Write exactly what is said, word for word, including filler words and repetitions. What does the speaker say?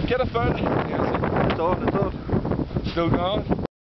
Get a phone. It's on, it's on. Still going?